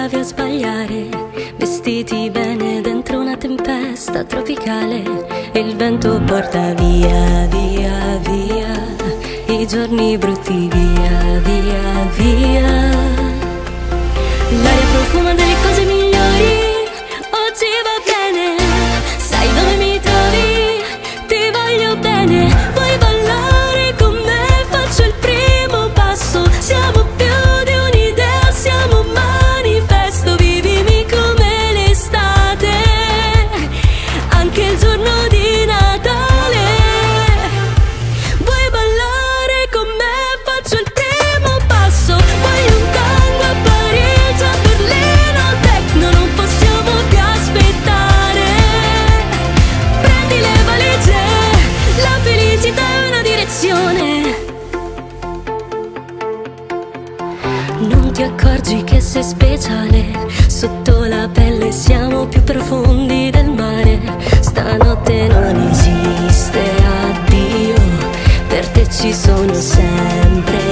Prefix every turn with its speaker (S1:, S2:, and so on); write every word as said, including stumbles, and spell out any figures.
S1: provavi a sbagliare, vestiti bene dentro una tempesta tropicale, e il vento porta via, via, via i giorni brutti, via, via, via. L'aria profuma delle cose migliori, oggi va bene, sai dove mi trovi, ti voglio bene, vuoi ballare con me, faccio il primo passo, siamo più di un'idea, siamo un manifesto, vivimi come l'estate, anche il giorno di Natale, vuoi ballare con me, faccio il primo passo, voglio un tango a Parigi, a Berlino, techno, non possiamo più aspettare, prendi le valigie, la felicità è una direzione. Non ti accorgi che sei speciale, sotto la pelle siamo più profondi del mare, stanotte non esiste addio, per te ci sono sempre